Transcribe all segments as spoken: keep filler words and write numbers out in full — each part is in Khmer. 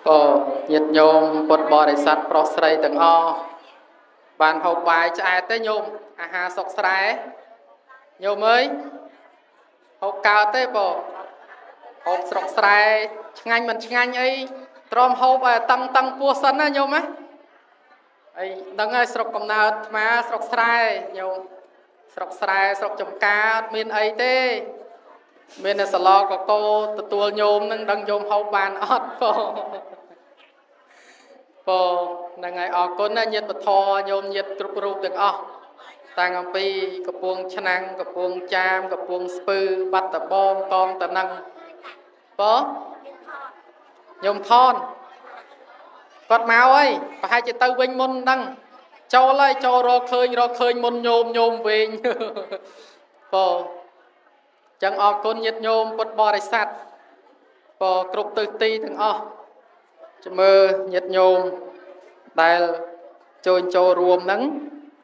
ก็nhiệt nhôm bột bò để sắt pro sấy từng o bàn hộp bài chạy tới nhôm à hà sọc sấy nhôm mới hộp cao tới bộ hộp sọc sấy ngành mình ngành ấy tròn hộp tăng tăng cua sắn á nhôm á ấy đằng ấy sọc cầm nào mà sọc sấy nhôm sọc sấy sọc chấm cá miền ấy thế miền này sờ lo có cô tua nhôm nâng đằng nhôm hộp bàn ót bộ bộ là ngày ở con là nhiệt bật thò nhôm nhiệt group group từng ở tàng âm pi cặp buông chân năng cặp buông cham cặp buông spư bắt tập bom con tập năng có nhôm thon quạt máu ấy và hai chị tàu vinh môn đăng cho lại cho ro khơi ro khơi môn nhôm nhôm về bộ chẳng ở con nhiệt nhôm bật bò để sạt bộ group từ ti từng ở mơ nhiệt nhôm đại trôi trôi rùm nắng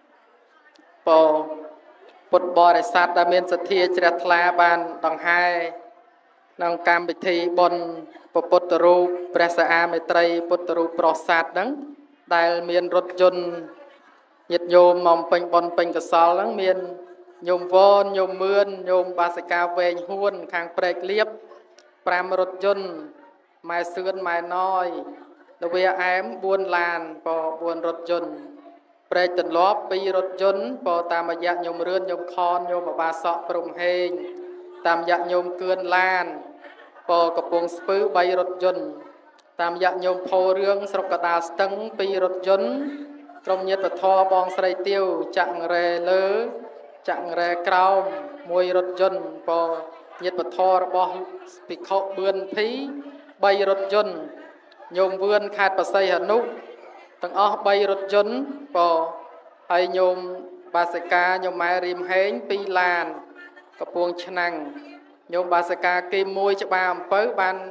bò bột bò để sát đam mê sát thia chẹt la bàn đằng hai đằng cam bị thi bồn bột bột ru presa a mê tây bột ru prosat nắng đại miền rốt dồn nhiệt nhôm mỏng pin bồn pin cờ sal nắng miền nhôm vôn nhôm mươn nhôm ba sợi cao về huôn khang prek liệp pram rốt dồn mai sườn mai nói đối với em buôn làn bò buôn rốt dồn prek tận lóp pi rốt dồn bò tam mà dạng nhôm rươn nhôm con nhôm mà ba sọ prum hên tam dạng nhôm cươn lan bò cặp buông spứ bay rốt dồn tam dạng nhôm phô rương sọc cả đá stăng pi rốt dồn trong nhiệt và thò bong sợi tiêu chặng rè lơ chặng rè cao mùi rốt dồn bò nhiệt và thò bong bị khọ bươn phí bay rốt dồn nhôm vươn khát và xây hạt nụ tầng ó bay rốt dồn bò hay nhôm ba sợi ca nhôm mai rim hén pi lan cặp buông chân năng nhôm ba sợi ca kim môi cho ba pớ ban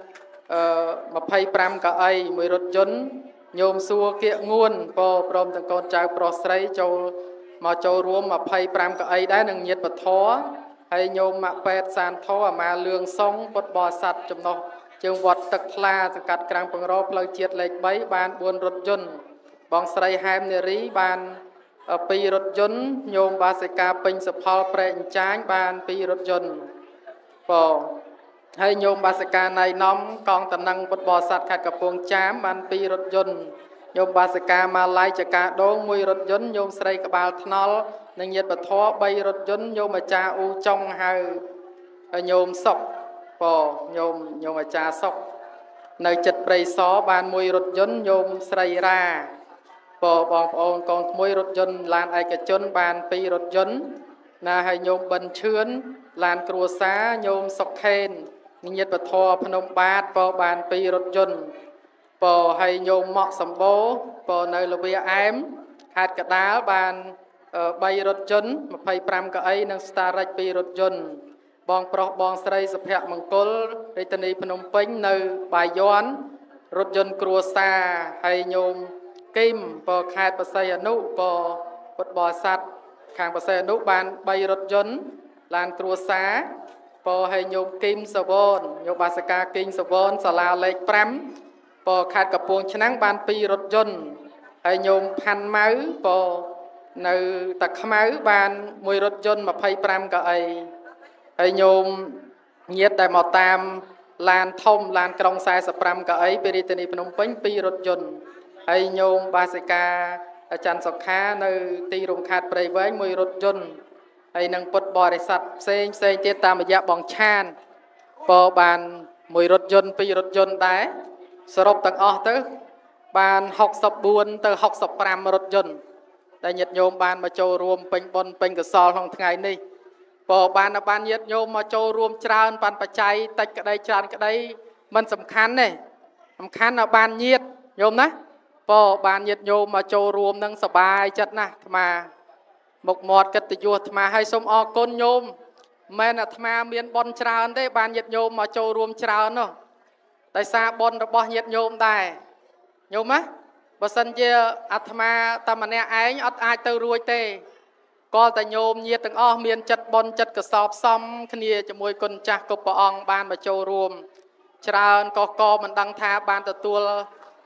mà phay pram cả ấy mười rốt dồn nhôm xua kia nguồn bò prom tầng con trai pro sấy châu mà châu ruộng mà phay pram cả ấy đã nâng nhiệt và thó hay nhôm mà pet san thó mà lương sông bột bò sạch trong nó trường vật tật laสกัดกลางปังรอเพลเจียดเล็กใบบานบวนรถยนต์บองสไลแฮมเนรีบานปีรถยนต์โยมบาสกาเป็นสพอลเปรนจ้างบานปีรถยนต์ปอให้โยมบาสกาในน้อมกองตะนังบดบอสัตว์ขัดกับพวงจ้ามบานปีรถยนต์โยมบาสกามาไล่จากกาโดงมวยรถยนต์โยมสไลกบาลทนอลในเงียดปะท้อใบรถยนต์โยมอาจาอูจงเฮาโยมศกปอโยมโยมอาจารย์ศกในจัดปริศอบานมวยรถยนต์โยมสไลราปอบององกองมวยรถยนต์ลานไอกระจนบานปีรถยนต์นาให้โยมบันเชือนลานครัวซาโยมศกเคนนิยตปทอพนมบาทปอบานปีรถยนต์ปอให้โยมเหมาะสมโบปอในระเบียแอมขาดกระดาลบานใบรถยนต์มาไพ่ปรำกับไอ้นังสตาร์ไรปีรถยนต์บองปลอกบองสไลสเปียมังกรในตนีพนมเป้งในบายย้อนรถยนต์ครัวซาให้โยมกิมปอขาดปัสสยานุปอปดบอสัตขางปัสสยานุบานใบรถยนต์ลานครัวซาปอให้โยมกิมสวอนโยมบาสกากิงสวอนสลาเล็กปรำปอขาดกับพวงชนะบานปีรถยนต์ให้โยมพันไม้ปอในตะขม้าบานมวยรถยนต์มาไพ่ปรำกับไอไอโยมเงียดแต่หมอตามลานทมลานกรองทรายสปรัมกับไอเปริตนีพนมเป้งปีรถยนต์ไอโยมบาสิกาอาจารย์สก้าในตีรงขาดเปรย์ไว้มวยรถยนต์ไอนังปดบอริษัทเซงเซงเจตามยะบองชานปอบานมวยรถยนต์ปีรถยนต์ได้สรุปตั้งออเตอร์บานหกสิบบุญเตอร์หกสิบปรามรถยนต์ได้หยัดโยมบานมาโจรวมเป็นบนเป็นกระสอบของไงนี่ปอบานบานยัดโยมมาโจรวมจราปันปัจจัยตัดกระไดจานกระไดมันสำคัญเนี่ยสำคัญนะบานยัดโยมนะปอบานยัดโยมมาโจรวมนั่งสบายจัดนะธรรมาบกหมดกติโยธรรมาให้สมออกลโยมแม่นะธรรมาเมียนบอลจราได้บานยัดโยมมาโจรวมจราเนาะแต่ซาบอลระบอบยัดโยมได้โยมไหมบสันเจอัตมาตามเนี่ยไอ้อัตอาจเตอรวยเตก็แต่โยมเยียตั้งอ้อเมียนจัดบอลจัดกระสอบซ้ำขณีจะมวยคนจักกบปองบานมาโจรวมจราก็ก็มันดังท่าบานตัวตัว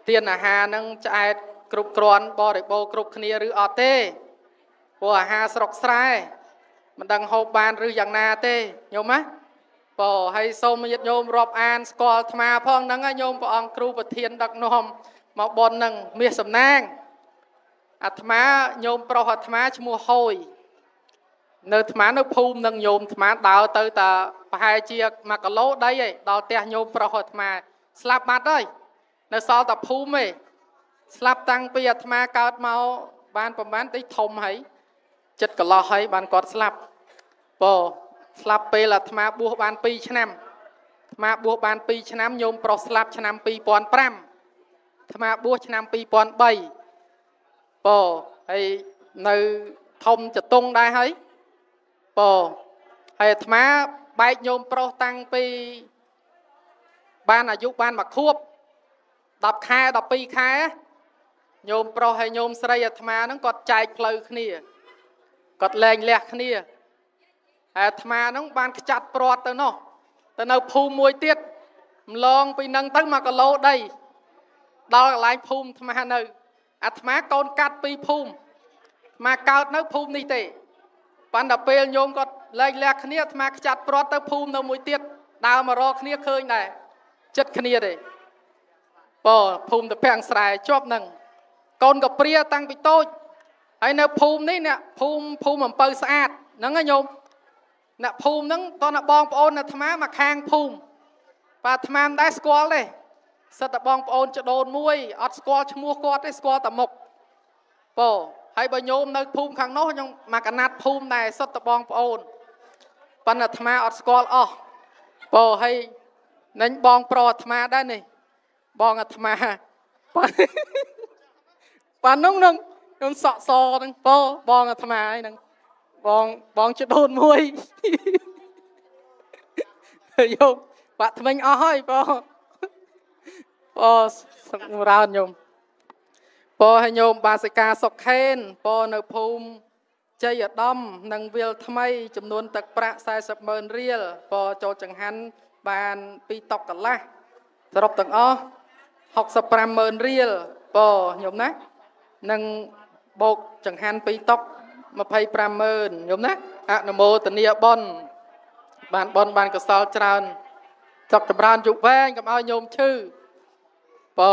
ទានអាហារនឹងឆ្អែតគ្រប់គ្រាន់បរិបូរគ្រប់គ្នាឬអត់ទេព្រោះអាហារស្រុកស្រែមិនដឹងហូបបានឬយ៉ាងណាទេញោមណាបើហើយសូមញាតិញោមរាប់អានស្គាល់អាត្មាផងហ្នឹងញោមព្រះអង្គគ្រូប្រធានដឹកនាំមកបនហ្នឹងមាសសំណាងអាត្មាញោមប្រុសអាត្មាឈ្មោះហូយនៅអាត្មានៅភូមិនឹងញោមអាត្មាដើរទៅតាប្រហែលជាមួយគីឡូដីឯងដល់ផ្ទះញោមប្រុសអាត្មាស្លាប់បាត់ហើយនៅសល់តែភូមិឯងស្លាប់តាំងពីអាត្មាកើតមកបានប្រហែលតិចធំហើយចិត្តកន្លោះហើយបានគាត់ស្លាប់ពោស្លាប់ពេលអាត្មាបួសបានពីរឆ្នាំអាត្មាបួសបានពីរឆ្នាំញោមប្រុសស្លាប់ឆ្នាំពីរពាន់ប្រាំអាត្មាបួសឆ្នាំពីរពាន់បីពោហើយនៅធំចតុងដែរហើយពោហើយអាត្មាបែកញោមប្រុសតាំងពីបានអាយុបានមួយខួបដប់ខែដប់ពីរខែញោមប្រុសហើយញោមស្រីអាត្មាហ្នឹងគាត់ចែកផ្លូវគ្នាគាត់លែងលះគ្នាអាត្មាហ្នឹងបានខ្ចាត់ព្រាត់ទៅនោះទៅនៅភូមិមួយទៀតម្លងពីនឹងទៅមួយគីឡូដីដល់កន្លែងភូមិអាត្មានៅអាត្មាកូនកាត់ពីភូមិអាត្មាកើតនៅភូមិនេះទេប៉ុន្តែពេលញោមគាត់លែងលះគ្នាអាត្មាខ្ចាត់ព្រាត់ទៅភូមិនៅមួយទៀតដើរមករកគ្នាឃើញដែរចិត្តគ្នាទេបើភូមិតាពាំងស្រែជាប់នឹងកូនក៏ព្រាតាំងពីតូចហើយនៅភូមិនេះអ្នកភូមិភូមិអំពៅស្អាតហ្នឹងណាញោមអ្នកភូមិហ្នឹងតើអ្នកបងប្អូនអាត្មាមកខាងភូមិបាទអាត្មាមិនដែរស្គាល់ទេសិតតែបងប្អូនចដូនមួយអត់ស្គាល់ឈ្មោះគាត់ទេស្គាល់តែមុខបើហើយបើញោមនៅភូមិខាងនោះខ្ញុំមកកណាត់ភូមិដែរសិតតែបងប្អូនប៉ុន្តែអាត្មាអត់ស្គាល់អស់បើហើយនឹងបងប្រុសអាត្មាដែរនេះបងអាត្មាប៉ានោះនឹងខ្ញុំសក់សហ្នឹងពោបងអាត្មាឯហ្នឹងបងបងចដូនមួយយោបាក់ថ្មិញអស់ហើយពោពោសម្រើនញោមពោឲ្យញោមបាសិកាសុកខេនពោនៅភូមិជ័យឧត្តមនិងវាលថ្មីចំនួនទឹកប្រាក់สี่สิบម៉ឺនរៀលពោចូលចង្ហាន់បានពីរតុកកន្លះសរុបទាំងអស់หกสิบห้าម៉ឺនរៀលពោញោមណានឹងបោកចង្ហាន់ពីរតុកยี่สิบห้าម៉ឺនញោមណាអនុមោទនាបុណ្យបានបុណ្យបានកុសលច្រើនសុខចម្រើនយុវវែងកុំឲ្យញោមឈឺពោ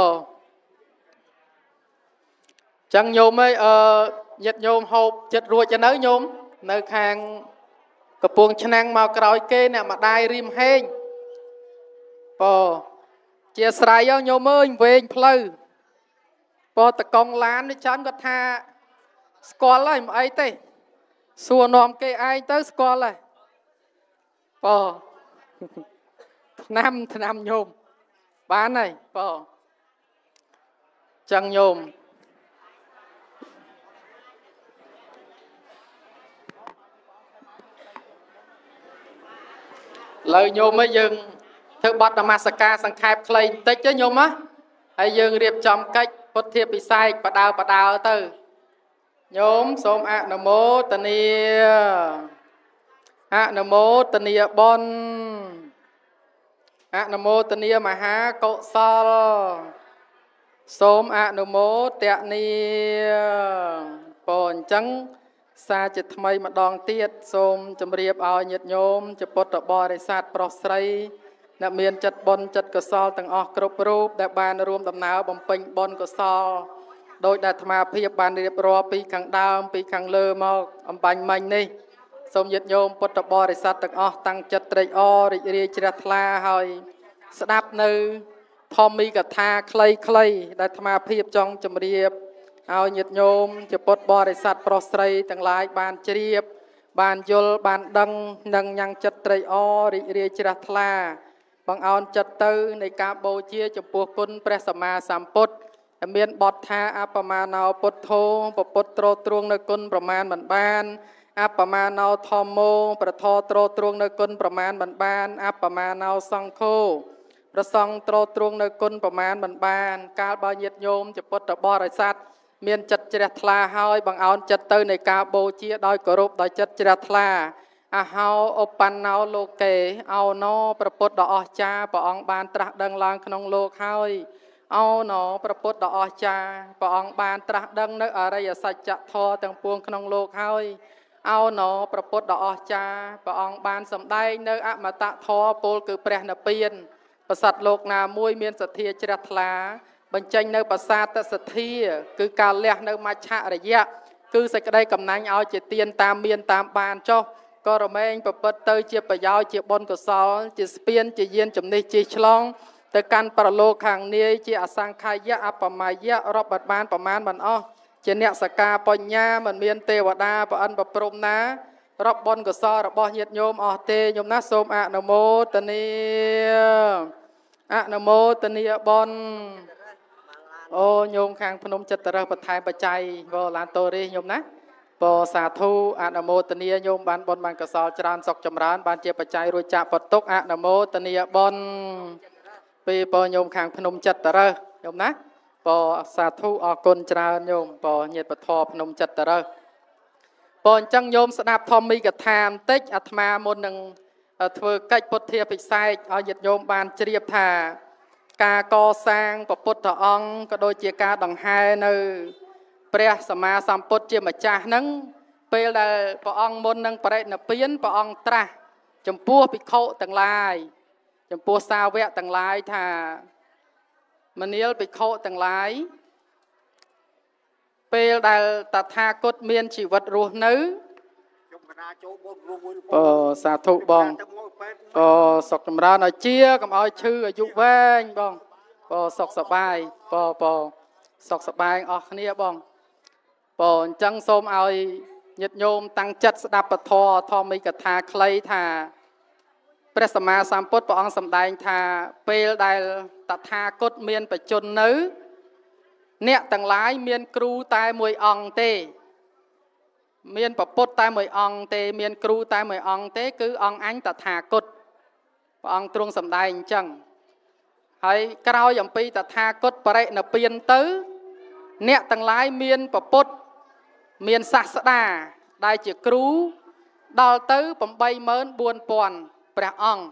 ចឹងញោមអើយអឺញាតិញោមហូបចិត្តរួចទៅនៅញោមនៅខាងកំពង់ឆ្នាំងមកក្រោយគេអ្នកម្ដាយរៀមហេងពោជាស្រ័យញោមអើយវែងផ្លូវពោតកងឡាននេះចាំគាត់ថាស្គាល់ហើយមិនអីទេសួរនាំគេឯងទៅស្គាល់ហើយពោឆ្នាំឆ្នាំញោមបានហើយពោចឹងញោមលើញោមឯងយើងធ្វើបទនមស្ការសង្ខេបខ្លីបន្តិចទេញោមណាហើយយើងរៀបចំកិច្ចពុទ្ធិពិសេសបដាបដាទៅញោមសូមអនុមោទនាអនុមោទនាបុណ្យអនុមោទនាមហាកុសលសូមអនុមោទនាពោអញ្ចឹងសារជាថ្មីម្ដងទៀតសូមជម្រាបឲ្យញាតិញោមជាពុទ្ធបរិស័ទប្រុសស្រីអ្នកមានចិត្តបុណ្យចិត្តកុសលទាំងអស់គ្រប់រូបដែលបានរួមដំណើរបំពេញបុណ្យកុសលដោយដែលអាត្មាភាពបានរៀបរាប់ពីខាងដើមពីខាងលើមកអំបញ្ញមិញនេះសូមញាតិញោមពុទ្ធបរិស័ទទាំងអស់តាំងចិត្តត្រេកអររីករាយជ្រះថ្លាហើយស្ដាប់នៅធម្មីកថាខ្លីៗដែលអាត្មាភាពចង់ជម្រាបឲ្យញាតិញោមជាពុទ្ធបរិស័ទប្រុសស្រីទាំងឡាយបានជ្រាបបានយល់បានដឹងនិងញ៉ាំងចិត្តត្រេកអររីករាយជ្រះថ្លាបង្អោនចិត្តទៅនៃការបូជាចំពោះគុណព្រះសម្មាសម្ពុទ្ធមានបទថាអបមាណោពុទ្ធោពពុទ្ធត្រទ្រង់នៅគុណប្រមាណមិនបានអបមាណោធម្មោប្រធរត្រទ្រង់នៅគុណប្រមាណមិនបានអបមាណោសង្ឃោប្រសង្ឃត្រទ្រង់នៅគុណប្រមាណមិនបានកាលបើញាតិញោមជាពុទ្ធបរិស័ទមានចិត្តជ្រះថ្លាហើយបង្អោនចិត្តទៅនៃការបូជាដោយគោរពដោយចិត្តជ្រះថ្លាអហោឧបណ្ណោលោកេអោណោព្រះពុទ្ធដ៏អស្ចារ្យព្រះអង្គបានត្រាស់ដឹងឡើងក្នុងលោកហើយ ao nóประពុតដ៏អស្ចារ្យព្រះអង្គបានត្រាស់ដឹងនៅអរិយសច្ចធម៌ទាំងពួងក្នុងលោកហើយao nóប្រពុតដ៏អស្ចារ្យព្រះអង្គបានសម្ដែងនៅអមតៈធម៌ពោលគឺព្រះនិព្វានប្រសត្វលោកណាមួយមានសទ្ធាជ្រះថ្លាបញ្ចេញនៅបសាទសទ្ធាគឺការលះនៅមច្ឆរយៈគឺសេចក្តីកំណាញ់ឲ្យជាទានតាមមានតាមបានចុះក៏រមែងប្រព្រឹត្តទៅជាប្រយោជន៍ជាបុណ្យកុសលជាស្ពានជាយានជំនិះជិះឆ្លងទៅកាន់ប្រលោកខាងនាយជាអសង្ខាយៈអបមាយៈរាប់បាត់បានប្រមាណមិនអស់ជាអ្នកសកាបញ្ញាមិនមានទេវតាប្រអិនប្រព្រំណារាប់បុណ្យកុសលរបស់ញាតិញោមអស់ទេញោមណាសូមអនុមោទនាអនុមោទនាបុណ្យអូញោមខាងភ្នំចិត្តរះបន្ថែមបច្ច័យបឡានតូរីញោមណាបសាធុអនុមោទនាញោមបានបុណ្យបានកុសលច្រើនសុខចម្រើនបានជាបច្ច័យរួចចាក់បតុកអនុមោទនាបុណ្យពីបញោមខាងភ្នំចិត្តរះញោមណាបសាធុអរគុណច្រើនញោមបញាតិពធភ្នំចិត្តរះបអញ្ចឹងញោមស្ដាប់ធម្មីកថាបន្តិចអាត្មាមុននឹងធ្វើកិច្ចពុទ្ធាភិសេកឲ្យញាតិញោមបានជ្រាបថាការកសាងព្រះពុទ្ធអង្គក៏ដូចជាការដង្ហែនៅព្រះសម្មាសម្ពុទ្ធជាម្ចាស់ហ្នឹងពេលដែលព្រះអង្គមុននឹងបរិនិព្វានព្រះអង្គត្រាស់ចំពោះភិក្ខុទាំងឡាយចំពោះសាវកទាំងឡាយថាមនាលភិក្ខុទាំងឡាយពេលដែលតថាគតមានជីវិតរស់នៅអូសាធុបងអូសុខចម្រើនឲ្យជាកុំឲ្យឈឺអាយុវែងបងអូសុខសប្បាយបងបងសុខសប្បាយអស់គ្នាបងបងអញ្ចឹងសូមឲ្យញាតិញោមតាំងចិត្តស្ដាប់ពធធម្មិកថាខ្លីថាព្រះសម្មាសម្ពុទ្ធព្រះអង្គសម្ដែងថាពេលដែលតថាគតមានបច្ចុប្បន្ននៅអ្នកទាំងឡាយមានគ្រូតែមួយអង្គទេមានប្រពុតតែមួយអង្គទេមានគ្រូតែមួយអង្គទេគឺអង្គអញតថាគតព្រះអង្គទ្រង់សម្ដែងអញ្ចឹងហើយក្រោយអំពីតថាគតបរិនិព្វានទៅអ្នកទាំងឡាយមានប្រពុតមានសាស្តាដែលជាគ្រូដល់ទៅ84000ព្រះអង្គ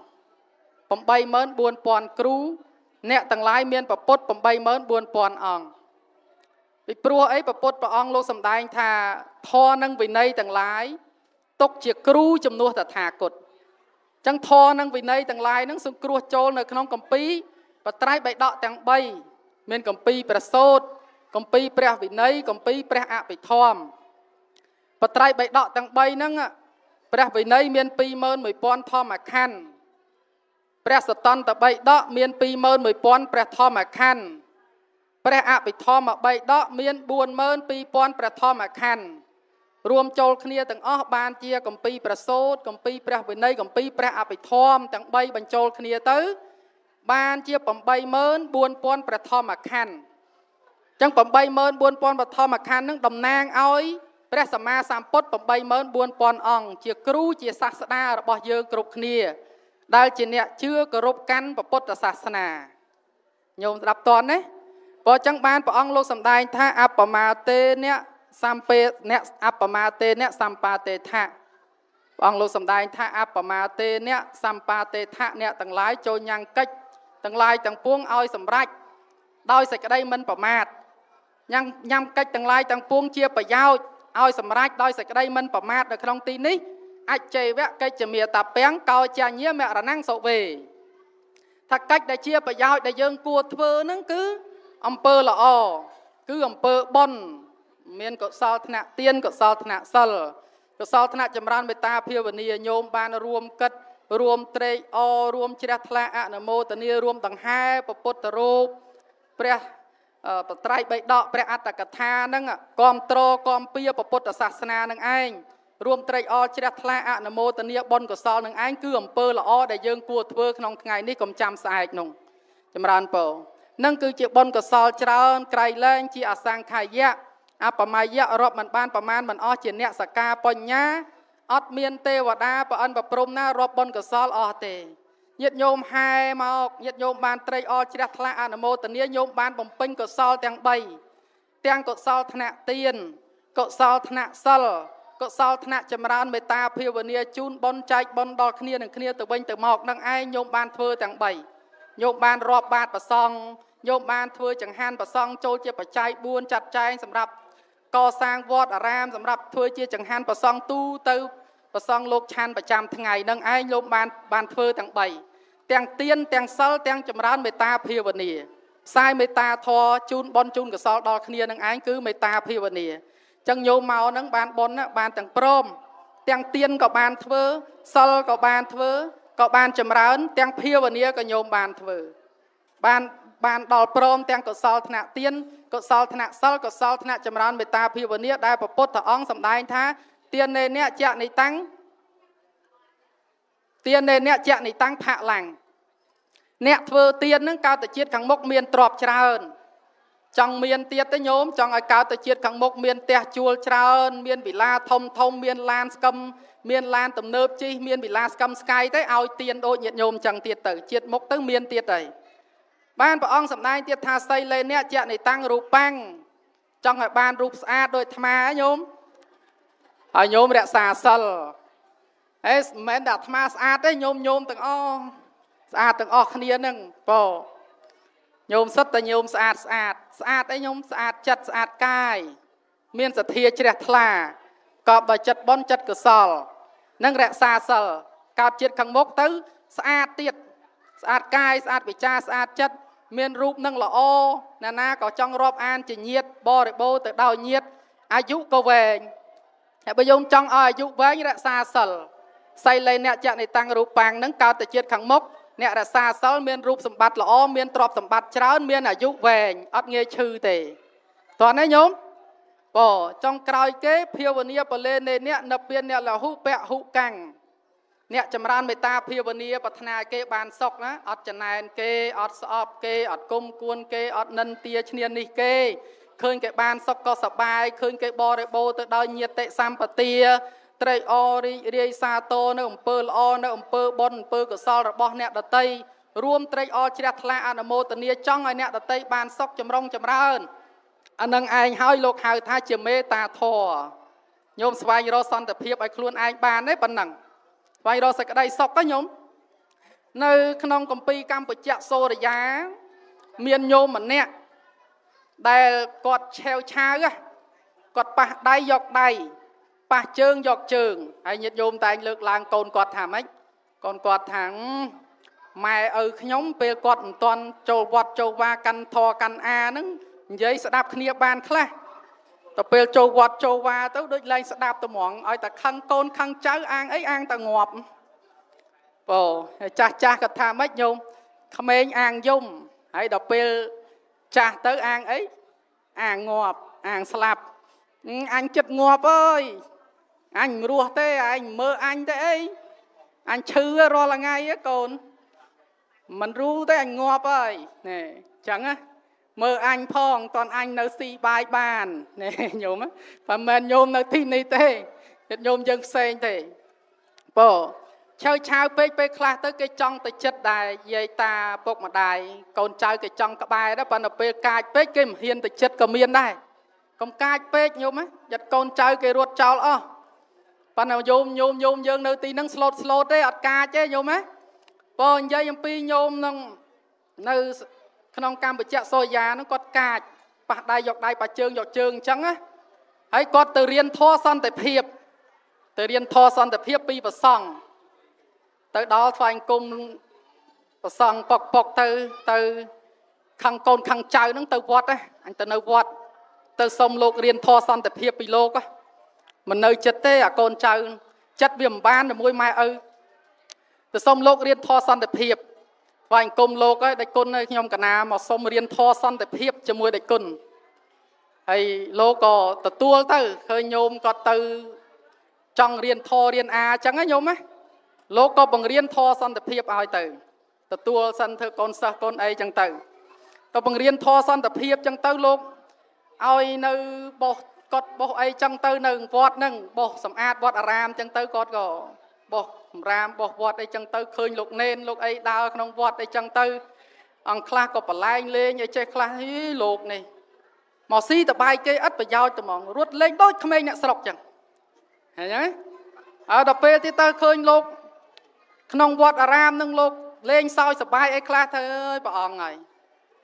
84000គ្រូអ្នកទាំងឡាយមានប្រពុត84000អង្គពីព្រោះអីប្រពុតព្រះអង្គលោកសម្ដែងថាធម៌និងវិន័យទាំងឡាយទុកជាគ្រូជំនួសតថាគតអញ្ចឹងធម៌និងវិន័យទាំងឡាយនឹងសង្គ្រោះចូលនៅក្នុងគម្ពីរបត្រៃបិដកទាំង3មានគម្ពីរព្រះសូត្រគម្ពីរព្រះវិន័យគម្ពីរព្រះអភិធម្មបត្រៃបិដកទាំង3ហ្នឹងព្រះវិន័យមាន21000ធម្មខណ្ឌព្រះសតន្តបិដកមាន21000ព្រះធម្មខណ្ឌព្រះអភិធម្មបិដកមាន42000ព្រះធម្មខណ្ឌរួមចូលគ្នាទាំងអស់បានជាគម្ពីរព្រះសូត្រគម្ពីរព្រះវិន័យគម្ពីរព្រះអភិធម្មទាំង3បញ្ចូលគ្នាទៅបានជា84000ព្រះធម្មខណ្ឌអញ្ចឹង84000ព្រះធម្មខណ្ឌនឹងតំណាងឲ្យព្រះសម្មាសម្ពុទ្ធ84000អង្គជាគ្រូជាសាស្តារបស់យើងគ្រប់គ្នាដែលជាអ្នកជឿគោរពកាន់ពុទ្ធសាសនាញោមស្ដាប់តន់ណាបើអញ្ចឹងបានព្រះអង្គលោកសម្ដែងថាអបមាទេអ្នកសម្ពេអ្នកអបមាទេអ្នកសម្បាទេថៈព្រះអង្គលោកសម្ដែងថាអបមាទេអ្នកសម្បាទេថៈអ្នកទាំងឡាយចូលញ៉ាំងកិច្ចទាំងឡាយទាំងពួងឲ្យសម្រេចដោយសេចក្តីមិនប្រមាទញ៉ាំញ៉ាំកិច្ចទាំងឡាយទាំងពួងជាប្រយោជន៍ឲ្យសម្រេចដោយសេចក្តីមិនប្រមាទនៅក្នុងទីនេះអច្ចេវៈកិច្ចមេតាពាំងកោចាញាមរណੰសុវេថាកិច្ចដែលជាប្រយោជន៍ដែលយើងគួរធ្វើហ្នឹងគឺអំពើល្អគឺអំពើបុណ្យមានកុសលធ្នាក់ទានកុសលធ្នាក់សិលកុសលធ្នាក់ចម្រើនមេត្តាភាវនាញោមបានរួមគិតរួមត្រេកអររួមជ្រះថ្លាអនុមោទនារួមដង្ហែព្រះពុទ្ធរូបព្រះបត្រៃបិដកព្រះអត្តកថាហ្នឹងគាំទ្រគាំពៀព្រះពុទ្ធសាសនានឹងឯងរួមត្រេកអរជ្រះថ្លាអនុមោទនាបុណ្យកុសលនឹងឯងគឺអំពើល្អដែលយើងគួរធ្វើក្នុងថ្ងៃនេះកុំចាំស្អែកនោះចម្រើនពរនឹងគឺជាបុណ្យកុសលច្រើនក្រៃលែងជាអសង្ខាយៈអបមាយៈរាប់មិនបានប្រមាណមិនអស់ជាអ្នកសកាបញ្ញាអត់មានទេវតាប្រអិនប្រព្រំណារាប់បុណ្យកុសលអស់ទេញាតិញោមហែមកញាតិញោមបានត្រេកអរជ្រះថ្លាអនុមោទនាញោមបានបំពេញកុសលទាំង3ទាំងកុសលធ្នាក់ទានកុសលធ្នាក់សិលកុសលធ្នាក់ចម្រើនមេត្តាភាវនាជូនបុណ្យចែកបុណ្យដល់គ្នានឹងគ្នាទៅវិញទៅមកនឹងឯងញោមបានធ្វើទាំង3ញោមបានរាប់បាតប្រសងโยมบานធ្វើចង្ហាន់ប្រសង់ចូលជាបច្ច័យបួនចាត់ចែងសម្រាប់កសាងវត្តអារាមសម្រាប់ធ្វើជាចង្ហាន់ប្រសង់ទូទៅប្រសង់លោកឆាន់ប្រចាំថ្ងៃនឹងឯងលោកបានបានធ្វើទាំងបីទាំងទៀនទាំងសិលទាំងចម្រើនមេត្តាភាវនាផ្សាយមេត្តាធម៌ជូនបនជូនកសលដល់គ្នានឹងឯងគឺមេត្តាភាវនាចឹងញោមមកនឹងបានបនបានទាំងព្រមទាំងទៀនក៏បានធ្វើសិលក៏បានធ្វើក៏បានចម្រើនទាំងភាវនាក៏ញោមបានធ្វើបានបានដល់ព្រមទាំងកុសលថ្នាក់ទៀនកុសលថ្នាក់សិលកុសលថ្នាក់ចម្រើនមេត្តាភាវនាដែលព្រះពុទ្ធអង្គសម្ដែងថាទៀននៃអ្នកចៈនិតាំងទៀននៃអ្នកចៈនិតាំងផាក់ឡាំងអ្នកធ្វើទៀននឹងកើតទៅជាតិខាងមុខមានទ្រព្យច្រើនចង់មានទៀតទេញោមចង់ឲ្យកើតទៅជាតិខាងមុខមានផ្ទះជួលច្រើនមានវិឡាធំធំមានឡានស្គមមានឡានទំនើបជិះមានវិឡាស្គមស្កាយទៅឲ្យទៀនដូចញាតិញោមចឹងទៀតទៅជាតិមុខទៅមានទៀតទៅបានព្រះអង្គសម្ដែងទៀតថាសីលេអ្នកចៈនិតាំងរូបាំងចង់ឲ្យបានរូបស្អាតដូចអាត្មាញោមហើយញោមរក្សាសិលហេមិនមែនតែអាត្មាស្អាតទេញោមញោមទាំងអស់ស្អាតទាំងអស់គ្នានឹងប៉ញោមសិតតែញោមស្អាតស្អាតស្អាតអីញោមស្អាតចិត្តស្អាតកាយមានសទ្ធាជ្រះថ្លាកប់ដោយចិត្តបុណ្យចិត្តកុសលនិងរក្សាសិលកើតជាតិខាងមុខទៅស្អាតទៀតស្អាតកាយស្អាតវិចារស្អាតចិត្តមានរូបនឹងល្អណាណាក៏ចង់រាប់អានជាញាតិបរិបូរទៅដោយញាតិអាយុក៏វែងហើយបើញោមចង់ឲ្យអាយុវែងរក្សាសិលសីលេអ្នកចៈនិតាំងរូបាំងនឹងកើតទៅជាតិខាងមុខអ្នករក្សាសិលមានរូបសម្បត្តិល្អមានទ្រព្យសម្បត្តិច្រើនមានអាយុវែងអត់ងាយឈឺទេតោះណាញោមបើចង់ក្រោយគេភាវនាបលេនេអ្នកនិព្វានអ្នកលហុពហុកាំងអ្នកចម្រើនមេត្តាភាវនាប្រាថ្នាគេបានសុខណាអត់ចំណែនគេអត់ស្អប់គេអត់គុំគួនគេអត់និន្ទាឈ្នានេះគេឃើញគេបានសុខក៏សប្បាយឃើញគេបរិបូរទៅដោយញាតិសម្បទាត្រេកអររីករាយសាទរនៅអំពើល្អនៅអំពើបុណ្យអំពើកុសលរបស់អ្នកដតីរួមត្រេកអរជ្រះថ្លាអនុមោទនាចង់ឲ្យអ្នកដតីបានសុខចម្រុងចម្រើនអានឹងឯងហើយលោកហៅថាជាមេត្តាធម៌ញោមស្វែងរកសន្តិភាពឲ្យខ្លួនឯងបានទេប៉ុណ្ណឹងស្វែងរកសេចក្តីសុខទៅញោមនៅក្នុងគម្ពីរកម្ពុជាសូរិយាមានញោមម្នាក់ដែលគាត់ឆេវឆាវគាត់ប៉ះដៃយកដៃប៉ះជើងយកជើងហើយញាតិញោមតែងលើកឡើងកូនគាត់ថាម៉េចកូនគាត់ថាម៉ែឪខ្ញុំពេលគាត់មិនទាន់ចូលវត្តចូលវាកាន់ធរកាន់អាហ្នឹងនិយាយស្ដាប់គ្នាបានខ្លះទៅពេលចូលវត្តចូលវាទៅដូចលែងស្ដាប់ទៅហ្មងឲ្យតែខឹងកូនខឹងចៅអាងអីអាងតែងាប់បើចាស់ចាស់គាត់ថាម៉េចញោមក្មេងអាងយំហើយដល់ពេលចាស់ទៅអាងអីអាងងាប់អាងស្លាប់អញចិត្តងាប់អើយអញមិនរស់ទេអញមើលអញទេអីអញឈឺរាល់ថ្ងៃកូនមិនរੂទេអញងាប់ហើយណែចឹងណាមើលអញផងតនអញនៅស៊ីបាយបានណែញោមបើមិនញោមនៅទីនេះទេញោមយើងផ្សេងទេបើឆៅឆាវពេកពេលខ្លះទៅគេចង់ទៅចិត្តដែរយាយតាពុកម្ដាយកូនចៅគេចង់ក្បែរដែរប៉ុន្តែពេលកាចពេកគេមិនហ៊ានទៅចិត្តក៏មានដែរកុំកាចពេកញោមណាចិត្តកូនចៅគេរត់ចោលអស់ប៉ុន្តែញោមញោមញោមយើងនៅទីហ្នឹងស្លូតស្លូតទេអត់កាចទេញោមណាបើនិយាយអំពីញោមនឹងនៅក្នុងកម្ពុជាសូយ៉ាហ្នឹងគាត់កាចប៉ះដៃយកដៃប៉ះជើងយកជើងអញ្ចឹងណាហើយគាត់ទៅរៀនធម៌សន្តិភាពទៅរៀនធម៌សន្តិភាពពីព្រះសង្ឃទៅដល់ថ្វាយអង្គមព្រះសង្ឃប៉ុកប៉ុកទៅទៅខាងកូនខាងចៅហ្នឹងទៅវត្តណាអញទៅនៅវត្តទៅសុំលោករៀនធម៌សន្តិភាពពីលោកមិននៅចិត្តទេអាកូនចៅចិត្តវាមិនបានជាមួយម៉ែឪទៅសុំលោករៀនធម៌សន្តិភាពថ្វាយអង្គមលោកហើយដេចគុណឲ្យខ្ញុំកណាមកសុំរៀនធម៌សន្តិភាពជាមួយដេចគុណហើយលោកក៏ទទួលទៅឃើញញោមគាត់ទៅចង់រៀនធម៌រៀនអាអញ្ចឹងណាញោមណាលោកក៏បង្រៀនធម៌សន្តិភាពឲ្យទៅទទួលសិនធ្វើកូនសិស្សកូនអីអញ្ចឹងទៅទៅបង្រៀនធម៌សន្តិភាពអញ្ចឹងទៅលោកឲ្យនៅបោះគាត់បោះអីចឹងទៅនៅវត្តហ្នឹងបោះសម្អាតវត្តអារាមចឹងទៅគាត់ក៏បោះសម្រាមបោះវត្តអីចឹងទៅឃើញលោកនេនលោកអីដើរក្នុងវត្តអីចឹងទៅអង្គខ្លះក៏ប្រឡែងលេងអីចេះខ្លះហីលោកនេះមកស៊ីតបាយគេឥតប្រយោជន៍ត្មងរត់លេងដូចក្មេងអ្នកស្រុកចឹងឃើញទេអើដល់ពេលទៀតទៅឃើញលោកក្នុងវត្តអារាមនឹងលោកលេងសើចសប្បាយអីខ្លះទៅអើយព្រះអង្គហើយ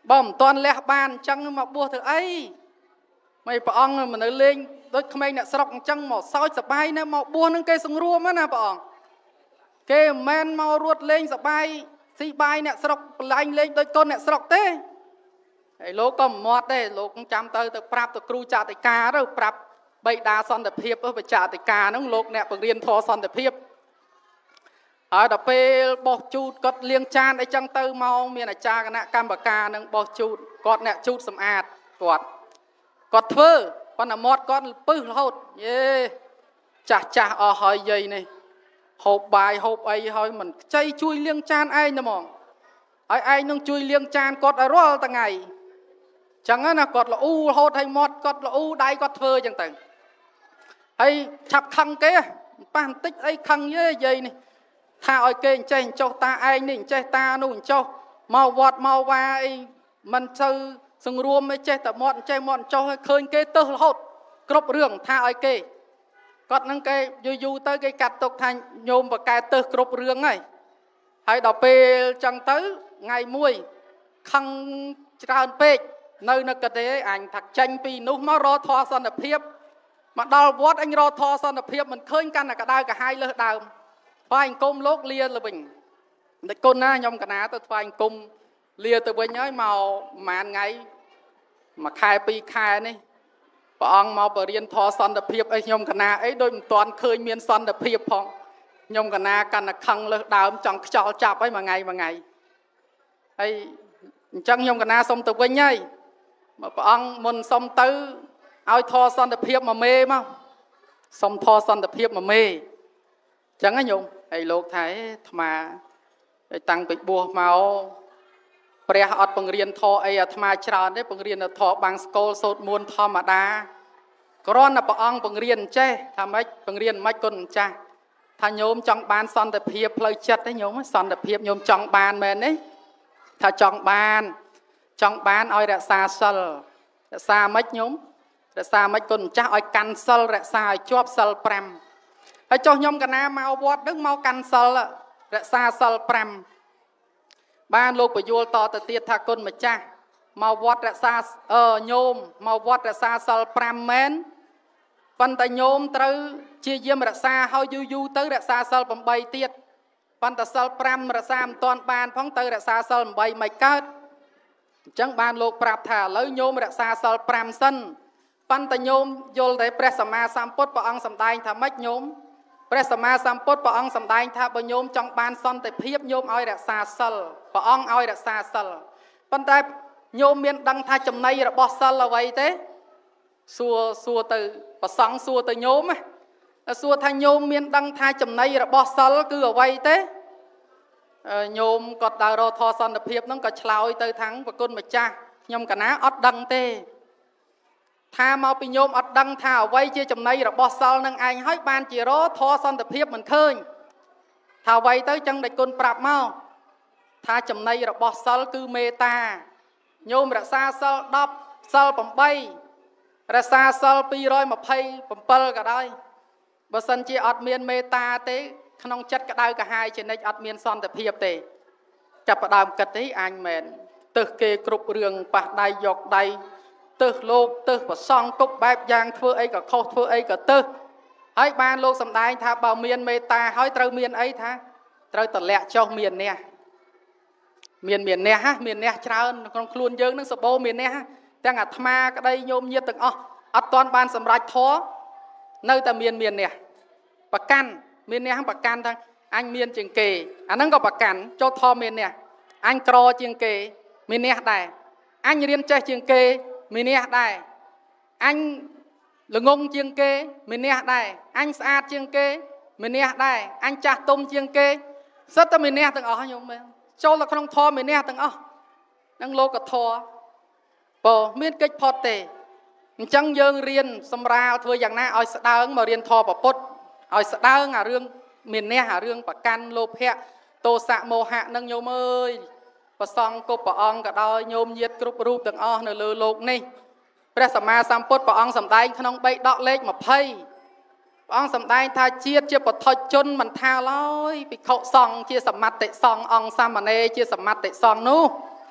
บ่มตอนลះបានអញ្ចឹងមកបួសធ្វើអីមិនព្រះអង្គមិននៅលេងដូចក្មេងអ្នកស្រុកអញ្ចឹងមកសើចសប្បាយណាមកបួសនឹងគេសង្រួមណាព្រះអង្គគេមិនមែនមករត់លេងសប្បាយស៊ីបាយអ្នកស្រុកបលែងលេងដូចកូនអ្នកស្រុកទេហើយលោកក៏មិនមាត់ទេលោកចាំទៅទៅប្រាប់ទៅគ្រូចាតិកាទៅប្រាប់បិតាសន្តិភាពបិចាតិកាហ្នឹងលោកអ្នកបង្រៀនធម៌សន្តិភាពហើយដល់ពេលបោះជូតគាត់លាងចានអីចឹងទៅមកមានអាចារ្យគណៈកម្មការនឹងបោះជូតគាត់អ្នកជូតសម្អាតគាត់គាត់ធ្វើប៉ុន្តែមាត់គាត់ពឹសរហូតយេចាស់ចាស់អស់ហើយយាយនេះហូបបាយហូបអីហើយមិនខ្ចីជួយលាងចានឯងតែហ្មងហើយឯងនឹងជួយលាងចានគាត់ឲ្យរាល់ថ្ងៃចឹងណាគាត់ល្អូរហូតឲ្យមាត់គាត់ល្អូរដៃគាត់ធ្វើចឹងទៅហើយឆាប់ខឹងគេប៉ះបន្តិចអីខឹងយេយាយនេះថាឲ្យគេអញ្ចេះអញ្ចោះតាឯងនេះអញ្ចេះតានោះអញ្ចោះមកវត្តមកវាអីមិនទៅសង្រួមអីចេះតែមាត់អញ្ចេះមាត់អញ្ចោះឲ្យឃើញគេទៅរហូតគ្រប់រឿងថាឲ្យគេគាត់នឹងគេយូរយូរទៅគេកាត់ទុកថាញោមបកកែទៅគ្រប់រឿងហើយហើយដល់ពេលចឹងទៅថ្ងៃមួយខឹងច្រើនពេកនៅនៅកទេអញថាចាញ់ពីនោះមករកធម៌សន្តិភាពមកដល់វត្តអញរកធម៌សន្តិភាពមិនឃើញកាន់តែក្តៅកាហាយលើសដើមថ្វាយអង្គមលោកលាទៅវិញតែគុណណាខ្ញុំកណាទៅថ្វាយអង្គមលាទៅវិញហើយមកប្រហែលថ្ងៃមួយខែពីរខែនេះព្រះអង្គមកបរៀនធម៌សន្តិភាពអីខ្ញុំកណាអីដូចមិនទាន់ឃើញមានសន្តិភាពផងខ្ញុំកណាកាន់តែខឹងលើសដើមចង់ខ្យល់ចាប់ហើយមួយថ្ងៃមួយថ្ងៃហើយអញ្ចឹងខ្ញុំកណាសុំទៅវិញហើយព្រះអង្គមុនសុំទៅឲ្យធម៌សន្តិភាពមួយមេមកសុំធម៌សន្តិភាពមួយមេអញ្ចឹងណាញោមហើយលោកថាអាត្មាតាំងពីបួសមកព្រះអត់បង្រៀនធម៌អីអាត្មាច្រើនទេបង្រៀនធម៌បាំងស្គលសូត្រមន្តធម្មតាគ្រាន់តែព្រះអង្គបង្រៀនចេះថាម៉េចបង្រៀនមិនគុណម្ចាស់ថាញោមចង់បានសន្តិភាពផ្លូវចិត្តទេញោមសន្តិភាពញោមចង់បានមែនទេថាចង់បានចង់បានឲ្យរក្សាសិលរក្សាមិនញោមរក្សាមិនគុណម្ចាស់ឲ្យកាន់សិលរក្សាឲ្យជាប់សិលប្រាំហើយចុះខ្ញុំកណាមកវត្តនឹងមកកាន់សិលរក្សាសិលប្រាំបានលោកបញ្យល់តទៅទៀតថាគុណម្ចាស់មកវត្តរក្សាអឺញោមមកវត្តរក្សាសិលប្រាំមែនប៉ុន្តែញោមត្រូវជាយាមរក្សាឲ្យយូរយូរទៅរក្សាសិលប្រាំទៀតប៉ុន្តែសិលប្រាំរក្សាមិនទាន់បានផងទៅរក្សាសិលប្រាំមិនកើតអញ្ចឹងបានលោកប្រាប់ថាឥឡូវញោមរក្សាសិលប្រាំសិនប៉ុន្តែញោមយល់តែព្រះសម្មាសម្ពុទ្ធព្រះអង្គសម្ដែងថាម៉េចញោមព្រះសម្មាសម្ពុទ្ធព្រះអង្គសម្ដែងថាបើញោមចង់បានសន្តិភាពញោមឲ្យរក្សាសិលព្រះអង្គឲ្យរក្សាសិលប៉ុន្តែញោមមានដឹងថាចំណីរបស់សិលអ្វីទេសួរសួរទៅប្រសង់សួរទៅញោមណាសួរថាញោមមានដឹងថាចំណីរបស់សិលគឺអ្វីទេញោមគាត់ដើររកធម៌សន្តិភាពហ្នឹងក៏ឆ្លើយទៅថាងប្រគុណម្ចាស់ខ្ញុំកណាអត់ដឹងទេថាមកពីញោមអត់ដឹងថាអ្វីជាចំណីរបស់សិលនឹងឯងហើយបានជារធម៌សន្តិភាពមិនឃើញថាអ្វីទៅចឹងដែលគុណប្រាប់មកថាចំណីរបស់សិលគឺមេត្តាញោមរក្សាសិលដប់សិលប្រាំរក្សាសិលពីររយម្ភៃប្រាំក៏ដោយបើសិនជាអត់មានមេត្តាទេក្នុងចិត្តក្តៅកាហាយជានិច្ចអត់មានសន្តិភាពទេចាប់ផ្ដើមគិតទេអញមែនទឹះគេគ្រប់រឿងប៉ះដៃយកដៃទឹះលោកទឹះប្រសង់គប់បែបយ៉ាងធ្វើអីក៏ខុសធ្វើអីក៏ទឹះហើយបានលោកសម្ដែងថាបើមានមេត្តាហើយត្រូវមានអីថាត្រូវតលាក់ចុះមានអ្នកមានមានអ្នកហ่ะមានអ្នកច្រើនក្នុងខ្លួនយើងនឹងសបោមានអ្នកទាំងអាត្មាក្តីញោមញាតទាំងអស់អត់ទាន់បានសម្រេចធម៌នៅតែមានមានអ្នកប្រកាន់មានអ្នកប្រកាន់ថាអញមានជាងគេអាហ្នឹងក៏ប្រកាន់ចូលធម៌មានអ្នកអញក្រជាងគេមានអ្នកដែរអញរៀនចេះជាងគេមានអ្នកដែរអញល្ងងជាងគេមានអ្នកដែរអញស្អាតជាងគេមានអ្នកដែរអញចាស់ទុំជាងគេសិតតែមានអ្នកទាំងអស់ញោមមែនចូលទៅក្នុងធម៌មានអ្នកទាំងអស់នឹងលោកធម៌បើមានកិច្ចផុតទេអញ្ចឹងយើងរៀនសម្រាលធ្វើយ៉ាងណាឲ្យស្ដើងមករៀនធម៌ប្រពុតឲ្យស្ដើងអារឿងមានអ្នកអារឿងប្រកាន់លោភៈទោសៈមោហៈនឹងញោមអើយប្រសង់គប់ព្រះអង្គក៏ដោយញោមញាតគ្រប់រូបទាំងអស់នៅលើលោកនេះព្រះសម្មាសម្ពុទ្ធព្រះអង្គសម្ដែងក្នុងបេដកលេខยี่สิบព្រះអង្គសម្ដែងថាជាតិជាបុថុជនមិនថាឡើយភិក្ខុសង្ឃជាសមត្ថិសង្ឃអង្គសាមណេរជាសមត្ថិសង្ឃនោះ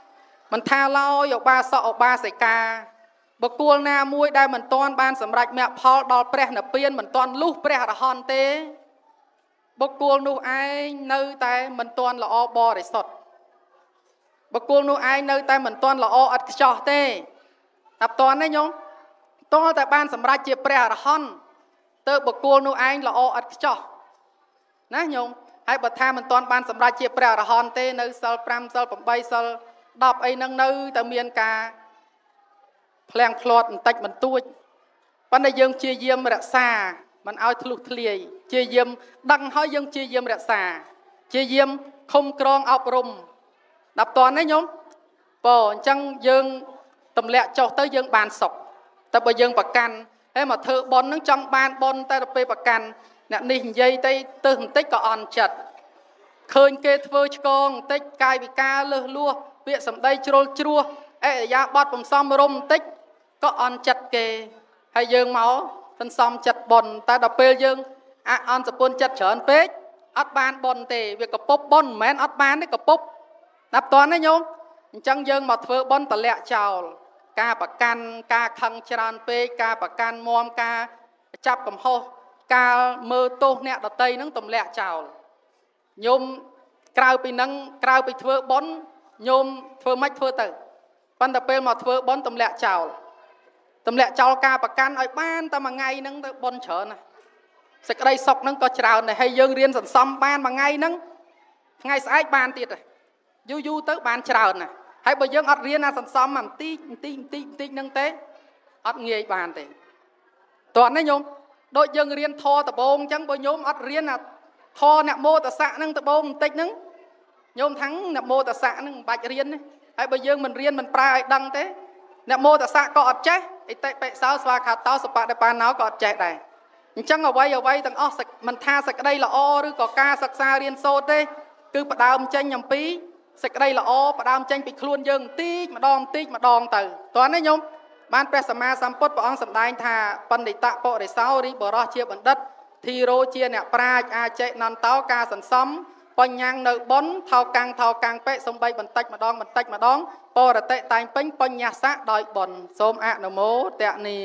มันท่าเล่าอยู่บาสอบบาใส่กาบกัวหน้ามวยได้มันตอนบานสำหรับแม่พอดอลเปรหนเปียนมันตอนลูกเปรหระฮอนเตบกัวนูไอเนื้อแต่มันตอนละอบอได้สดบกัวนูไอเนื้อแต่มันตอนละออัดจอเตนับตอนนี้ยงตอนแต่บานสำหรับเจียเปรหระฮอนเตอบกัวนูไอละออัดจอนะยงให้บัตรทามันตอนบานสำหรับเจียเปรหระฮอนเตเนื้อเซลปรามเซลปั๊มใบเซลดับไอ้นังเนื้อแต่เมียนกาแพลงคลอดมันตัดมันตัวปัญญายังเจียเยี่ยมรักษามันเอาทะลุทะเลเจียเยี่ยมดังห้อยยังเจียเยี่ยมรักษาเจียเยี่ยมคมกรองเอาปรมดับตอนนี้ยงปอจังยังตำแหน่งเจ้าเตยยังบานศกแต่บ่ยังประกันให้มาเธอบอลนั่งจังบานบอลแต่เราไปประกันเนี่ยนี่ยัยเตยตึงเตยก็อ่อนจัดเคยเกทเวอร์ชกองเตยกายวิกาเลือลัวเปียสำได้โจลจัวเอ้ยาบอดผมซ้อมรมเตยก็อ่อนจัดเกให้ยังเมาท่านซ้อมจัดบอลแต่ดับเปลยังอ่ะอ่อนจะปนจัดเฉินเป๊กอัดบานบอลเตะเวียกับป๊บบอลแมนอัดบานนี่กับป๊บนับตอนนี้โยมจังยังมาเฟือบอลตะเละเจ้ากาประกันกาคังจรานเป๊กกาประกันมอมกาจับกับโฮกาเมื่อโตเนี่ยตะเตยนั่งตะเละเจ้าโยมกล่าวไปนั่งกล่าวไปเฟือบอลโยมเฟือไม่เฟือเตะปันตะเปลมาเฟือบอลตะเละเจ้าตำแหน่งเจ้ากาประกันไอ้บ้านแต่มาไงนั่งบนเฉินนะสักได้ศกนั่งก็เจ้าเนี่ยให้ยังเรียนสันซ้ำบ้านมาไงนั่งไงสายบ้านติดเลยยูยูเตอบ้านเจ้าน่ะให้ไปยังอัดเรียนนะสันซ้ำมันตีตีตีตีนั่งเตะอัดเงยบ้านเตะตอนนี้โยมโดยยังเรียนทอตะโบงจังไปโยมอัดเรียนน่ะทอเนี่ยโมตะสะนั่งตะโบงติดนั่งโยมทั้งเนี่ยโมตะสะนั่งบาดเรียนนี่ให้ไปยังมันเรียนมันปลายดังเตะเนี่ยโมตะสะก็อัดเจ๊ไอ้เตะเปะสาวสวาขาดเต้าสปะได้ปานน้าก็แจกได้จังเอาไว้เอาไว้ตั้งอ้อมันท่าสักได้ละอ้อหรือก็กาสักซาเรียนโซดได้คือประดามเจนยำปีสักได้ละอ้อประดามเจนไปคล้วนยังตีมาดองตีมาดองเต๋อตอนนี้โยมบ้านแปรสมาสัมปตปองสัมได้ท่าปันดิตะโปได้สาวริบรอเชียบันดัดทีโรเชียเนี่ยปราจอาเจนันเต้ากาสันซ้ำปัญญาเนบอนเท่ากังเท่ากังเปะสมใบบันตักมาดองบันตักมาดองปอระเตะตายเป็นปัญญาสะดอยบอนสมอะนโมเตนี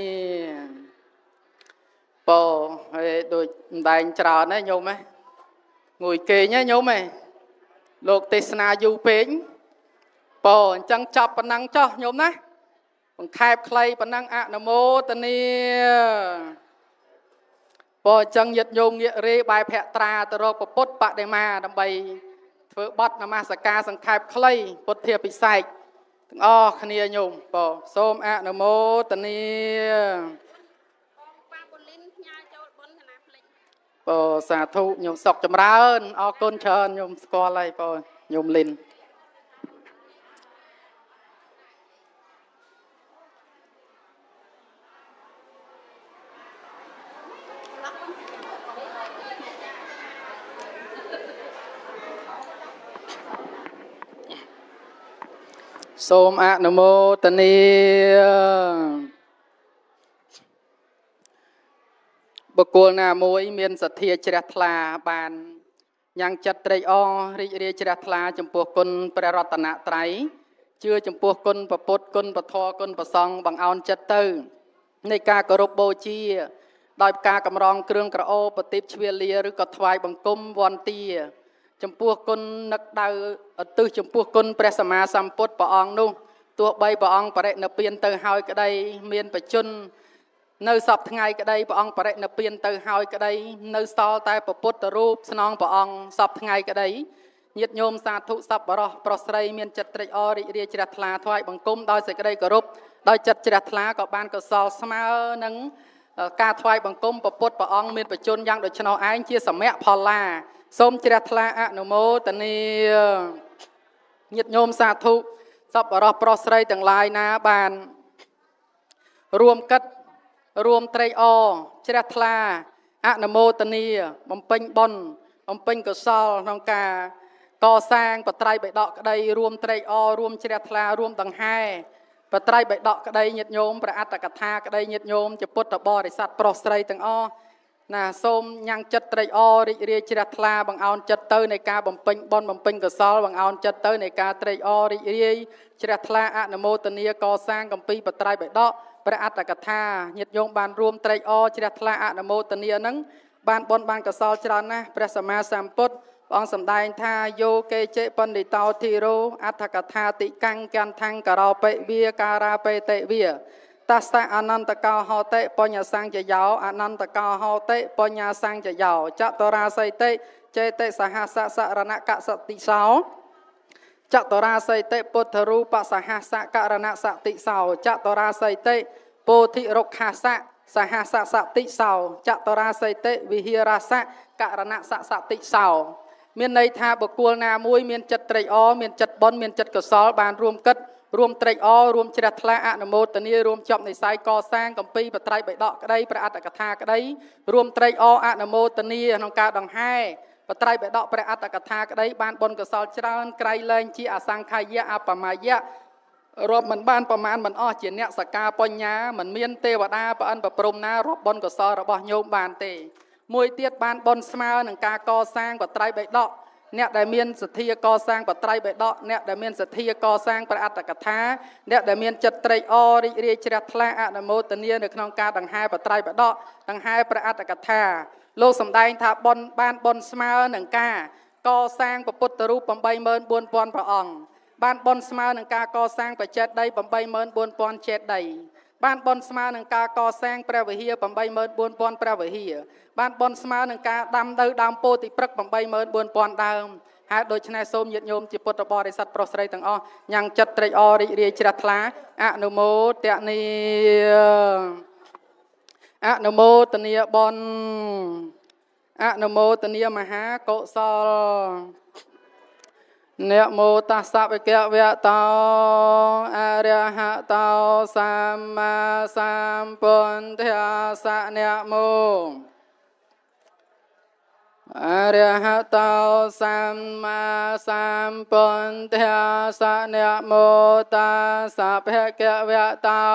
ปอโดยได้จราเนี่ยโยมไหมงุยเกยเนี่ยโยมไหมโลกเทศนาอยู่เป็นปอจังจับปนังจ้อโยมนะบังแคบใครปนังอะนโมเตนีปอจังยัดโยมเยเรบายแพะตราตรอกปดปะได้มาดำใบเฟื่อบัดนามาสกาสังแคบใครปดเทียปิไซอ๋อขณีโยมปอส้มอะนโมตนีปอสาธุโยมสกจำราญอ๋อก้นเชิญโยมสกออะไรปอโยมลินส้มอะนโมตนีบกุลนามวยเมียนสัตยจรทลาบานยังจัดไตรอริเรียจรทลาจำพวกคนประรัตนะไตรเชื่อจำพวกคนประพุทธคนประทอคนประซองบังเอาจัดเตอร์ในการกรบโบจีโดยการกำรองเครื่องกระโอปฏิบเชวีเลียหรือกถวายบังกมวันตีจำพวกคนนักดาวตื้อจำพวกคนประสมาสัมพุทธปองนุ่งตัวใบปองประเดนเปลี่ยนเตอร์หายก็ได้เมียนประจุนเนื้อสับทั้งไงก็ได้ปองประเดนเปลี่ยนเตอร์หายก็ได้เนื้อซอแต่ประพุทธรูปสนองปองสับทั้งไงก็ได้nhiệt nhôm sa thụ sậpบรอปรสไลเมียนจัดตรอริเรียจรัตลาถวายบังกุมโดยเสกได้กรุบโดยจัดจรัตลาก็บานก็สอสมาหนังการถวายบังกุมประพุทธปองเมียนประจุนยังโดยชนอ้ายเชี่ยสมัยพอลาส้มจรัตลาอนุโมตนีnhiệt nhôm sa thụสบบรอปรสไลต่างลายนาบานรวมกัดรวมไตรอจรัตลาอนุโมตนีบำเพ็ญบนบำเพ็ญกุศลนองกาก่อสร้างปัตไตรใบดอกกระไดรวมไตรอรวมเชลทลารวมตังไห้ปัตไตรใบดอกกระไดnhiệtโยมประอัตตกถากระไดnhiệtโยมจะพุทธบริษัทปรสไตรตังอណាសូមញ៉ាំងចិត្តត្រេកអររីករាយជ្រះថ្លាបង្អោនចិត្តទៅនៃការបំពេញបុណ្យបំពេញកុសលបង្អោនចិត្តទៅនៃការត្រេកអររីករាយជ្រះថ្លាអនុមោទនាកសាងកំពីបត្រៃបិដកព្រះអត្តកថាញាតិញោមបានរួមត្រេកអរជ្រះថ្លាអនុមោទនានឹងបានបុណ្យបានកុសលច្រើនណាស់ព្រះសម្មាសម្ពុទ្ធព្រះអង្គសម្ដែងថាយោកេជេបណ្ឌិតោធីរោអត្តកថាតិកੰកន្ធੰករោបិវាការាបេតិវាតាស្តអនន្តកោហោតិបញ្ញសង្ចយោអនន្តកោហោតិបញ្ញសង្ចយោចតរាសីតិចេតិសហសសរណកសតិសោចតរាសីតិពុទ្ធរូបសហសករណសតិសោចតរាសីតិពោធិរុក្ខាសសហសសតិសោចតរាសីតិវិហារសករណសសតិសោមានន័យថាបុគ្គលណាមួយមានចិត្តត្រេកអរមានចិត្តបុណ្យមានចិត្តកុសលបានរួមគិតរួមត្រេកអររួមជ្រះថ្លាអនុមោទនារួមជាប់និស្ស័យកសាងកំពីបត្រៃបិដកក្តីព្រះអត្តកថាក្តីរួមត្រេកអរអនុមោទនាក្នុងការដង្ហែបត្រៃបិដកព្រះអត្តកថាក្តីបានបុណ្យកុសលច្រើនក្រៃលែងជាអសង្ខយៈអបមយៈរាប់មិនបានប្រមាណមិនអស់ជាអ្នកសកាបញ្ញាមិនមានទេវតាប្រអិនប្រព្រំណារាប់បុណ្យកុសលរបស់ញោមបានទេមួយទៀតបានបុណ្យស្មើនឹងការកសាងបត្រៃបិដកអ្នកដែលមានសទ្ធាកសាងបត្រៃបិដកអ្នកដែលមានសទ្ធាកសាងព្រះអត្តកថាអ្នកដែលមានចិត្តត្រេកអររីករាយជ្រះថ្លាអនុមោទនានៅក្នុងការដង្ហែបត្រៃបិដកដង្ហែព្រះអត្តកថាលោកសម្ដែងថាបុណ្យបានបុណ្យស្មើនឹងការកសាងពុទ្ធរូប 84000ព្រះអង្គបានបុណ្យស្មើនឹងការកសាងបច្ចេតដី 84000ចេតដីបានបុណ្យស្មើនឹងការកសាងព្រះវិហារ 84000ព្រះវិហារបានបុណ្យស្មើនឹងការដាំនៅដើមពោធិព្រឹក្ស 84000ដើមហើយដូច្នេះសូមញាតិញោមជាពុទ្ធបរិស័ទប្រុសស្រីទាំងអស់ញ៉ាំងចិត្តត្រេកអររីករាយជ្រះថ្លាអនុមោទនាអនុមោទនាបុណ្យអនុមោទនាមហាកុសលនមោតស្សៈវគវៈតោអរហតោសម្មាសម្ពុទ្ធស្សៈនមោអរហតោសម្មាសម្ពុទ្ធស្សៈនមោតស្សៈវគវៈតោ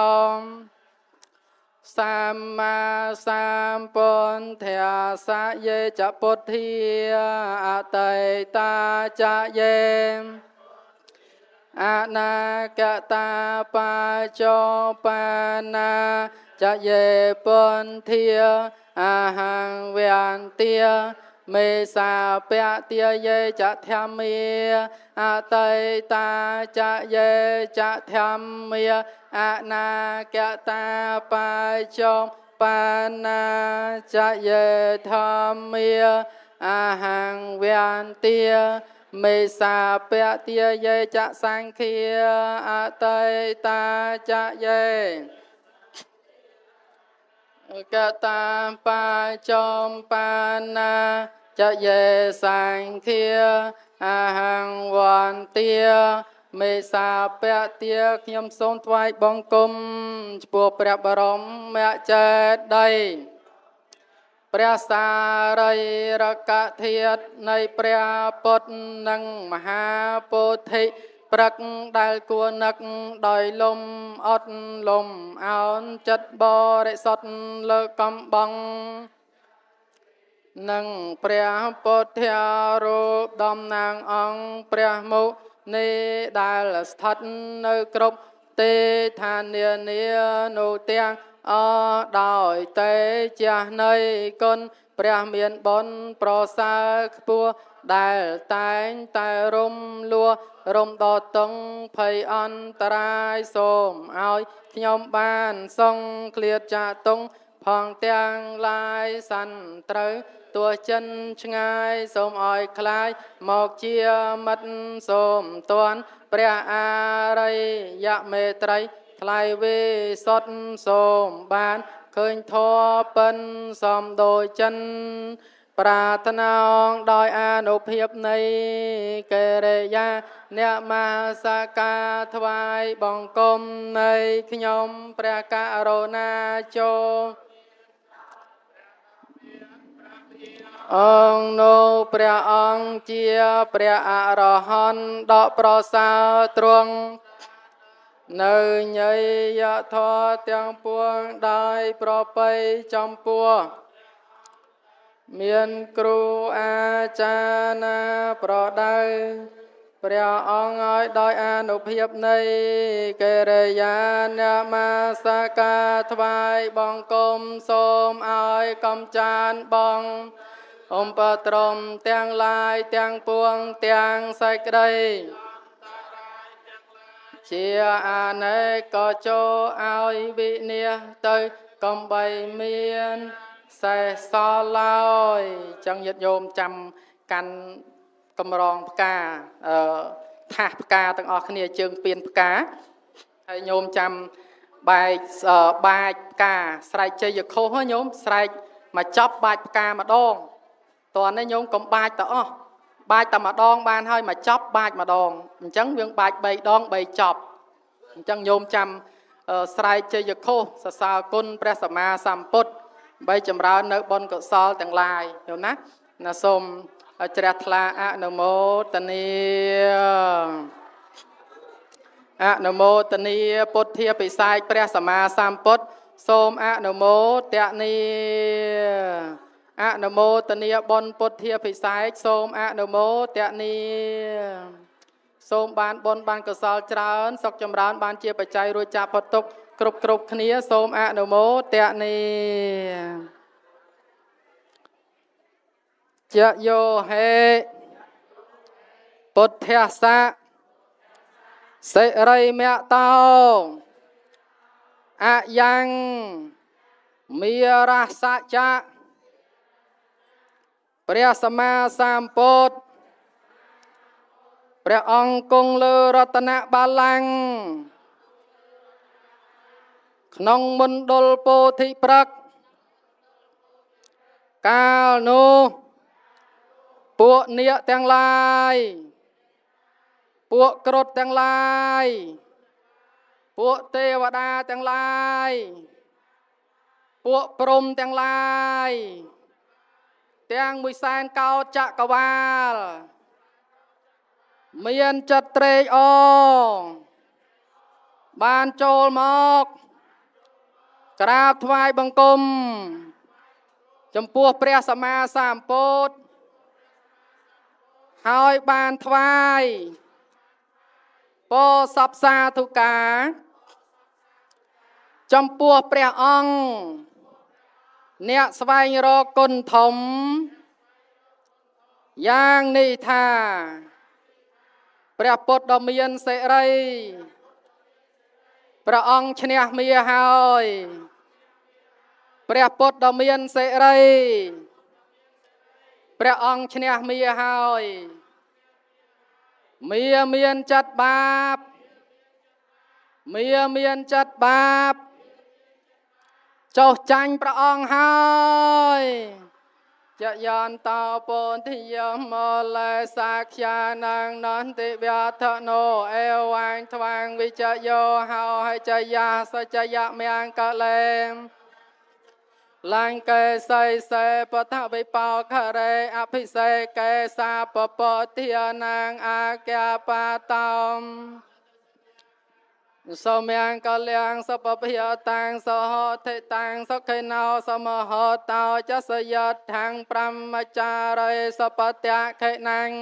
សម្មាសម្ពុទ្ធស្សៈយេចពុទ្ធាអតីតាចយេអនាគតាបច្ចុប្បន្នាចយេពុទ្ធាអហង្វន្ទាមេសាពតិយេចធម្មាអតីតាចយេចធម្មាអនាគតាបច្ចុប្បន្នាចយេធម្មាអហង្វន្ទាមេសាពតិយេចសង្ឃាអតីតាចយេកតាបច្ចុប្បន្នាចយេសង្ឃាអហង្វន្ទាមេសាពតិខ្ញុំសូមថ្វាយបង្គំចំពោះព្រះបរមចេតិយព្រះសារីរកធាតុនៃព្រះពុទ្ធនិងមហាពោធិព្រឹកដែលគួរនឹកដោយលំអត់លំអោនចិត្តបរិសុទ្ធលើកំបងនិងព្រះពុទ្ធារូបតំណាងអង្គព្រះមុនីដែលស្ថិតនៅគ្រប់ទេឋាននានានោះទាំងអដោយទេជះនៃគុណព្រះមានបុណ្យប្រសើរខ្ពស់ដែលតែងតែរំលោះរំដតឹងភ័យអន្តរាយសូមឲ្យខ្ញុំបានសង្ឃ្លាតចាតុងផងទាំងឡាយសន្តិត្រូវទោះចិនឆ្ងាយសូមឲ្យคล้ายមកជាមិត្តសូមតន់ព្រះអរិយមេត្រីថ្លៃវិសុទ្ធសូមបានឃើញធម៌ពិនសំដូចចិនប្រាថ្នាដោយអនុភាពនៃកិរិយាអ្នកមហាសាកាថ្វាយបង្គំនៃខ្ញុំព្រះករុណាចូលអង្គនោះព្រះអង្គជាព្រះអរហន្តដ៏ប្រសើរទ្រង់នៅញយធម៌ទាំងពួងដោយប្រពៃចំពោះមានគ្រូអាចារ្យណាប្រដៅព្រះអង្គឲ្យដោយអនុភាពនៃកិរិយានមាសការថ្វាយបង្គំសូមឲ្យកំចានបងអំបត្រមទាំងឡាយទាំងពួងទាំងសេចក្តីជាអានេកក៏ចូលឲ្យវិនិច្ឆ័យទៅកំបីមានសេះសល់ឡើយចឹងញាតិញោមចាំកាន់កម្រងផ្កាអឺថាសផ្កាទាំងអស់គ្នាជើងពៀនផ្កាហើយញោមចាំបែកបាច់ផ្កាស្រែកជ័យខុសញោមស្រែកមកចប់បាច់ផ្កាម្ដងតើនេះញោមកុំបាច់ទៅអស់បាច់តែម្ដងបានហើយមកចប់បាច់ម្ដងអញ្ចឹងយើងបាច់បីដងបីចប់អញ្ចឹងញោមចាំស្រែកជ័យខុសសរសើរគុណព្រះសម្មាសម្ពុទ្ធបីចម្រើននៅបុណ្យកុសលទាំងឡាយញោមណាណាសូមជ្រះថ្លាអនុមោទនាអនុមោទនាពុទ្ធាពិសេសព្រះសម្មាសម្ពុទ្ធសូមអនុមោទនាអនុមោទនាបុណ្យពុទ្ធាពិសេសសូមអនុមោទនាសូមបានបុណ្យបានកុសលច្រើនសុខចម្រើនបានជាបច្ច័យរួចចាកផុតទុក្ខគ្រប់គ្រប់គ្នាសូមអនុមោទនាជយោហេពុទ្ធាសៈសិរិមតោអយ៉ាងមេរសច្ចៈព្រះសម្មាសម្ពុទ្ធព្រះអង្គគង់លើរតនបល្ល័ង្កក្នុងមណ្ឌលពោធិព្រឹក្សកាលនោះពួកនាគទាំងឡាយពួកគ្រុឌទាំងឡាយពួកទេវតាទាំងឡាយពួកព្រហ្មទាំងឡាយទាំងមួយសែនកោដ្ឋចក្រវាលមានចិត្តត្រេកអរបានចូលមកក្រាបថ្វាយបង្គំចំពោះព្រះសម្មាសម្ពុទ្ធហើយបានថ្វាយពោសពសាធុការចំពោះព្រះអង្គអ្នកស្វែងរកគុណធំយ៉ាងនេះថាព្រះពុទ្ធដ៏មានសិរីព្រះអង្គឈ្នះមារហើយព្រះពុទ្ធដ៏មានសិរីព្រះអង្គឈ្នះមារហើយមារមានចិត្តបាបមារមានចិត្តបាបចោះចាញ់ព្រះអង្គហើយចយន្តោពន្តិយមលេសាខ្យានាងនន្តិវធណោអេវាញថ្វាងវិជយោហោហើយចយាសចយមង្គលេលង្កេសៃសេបថវិបោខរេអភិសេកេសាពពធានាងអាក្យាបាតោមសូមយ៉ាងកលៀងសពភិយតាំងសហធិតាំងសុខេណោសមហតោចសយតថាំងប្រមចារិសពតៈខេណាំង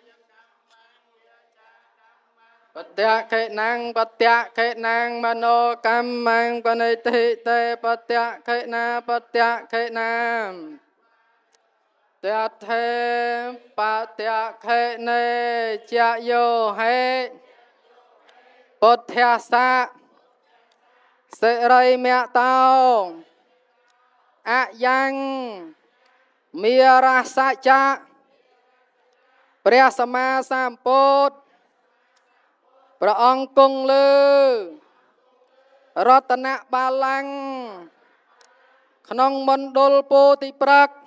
បតៈខេណាំងបតៈខេណាំងមនោកម្មੰបនិធិតេបតៈខេណាបតៈខេណាមតថេបតៈខេនេចយោហេពុទ្ធាសៈសិរិមតោអយ៉ាងមេរសច្ចៈព្រះសម្មាសម្ពុទ្ធព្រះអង្គគង់លើរតនបល្ល័ង្កក្នុងមណ្ឌលពោធិព្រឹក្ស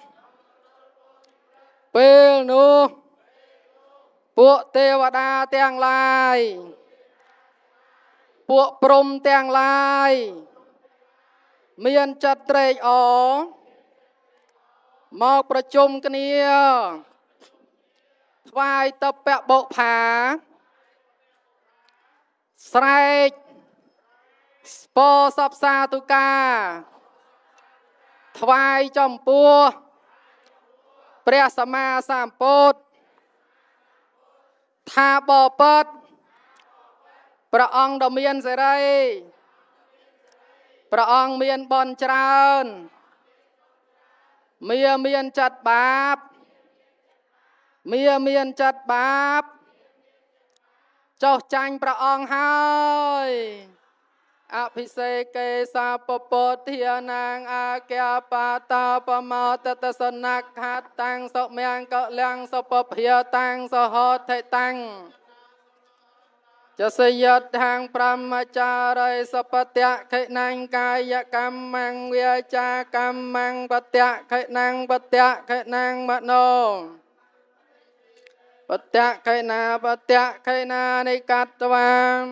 ពេលនោះពួកទេវតាទាំងឡាយពួកព្រហ្មទាំងឡាយមានចិត្តត្រេកអរមកប្រជុំគ្នាថ្វាយតពបុផាស្រែកស្ពោសពសាទុកាថ្វាយចំពោះព្រះសម្មាសម្ពុទ្ធថាបបិទ្ធព្រះអង្គដ៏មានសេរីព្រះអង្គមានបុណ្យច្រើនមាមានចិត្តបាបមាមានចិត្តបាបចុះចាញ់ព្រះអង្គហើយអភិសេកេសាពពុទ្ធានាងអាក្យាបាតាបមោតតសនៈខាតាំងសុមង្គលំសុពភាតាំងសហថេតាំងចសយតທາງប្រមចារិសពតៈខិណង្កាយកម្មੰវាចាកម្មੰបតៈខិណង្បតៈខិណង្មโนបតៈខិណាបតៈខិណានិកតវា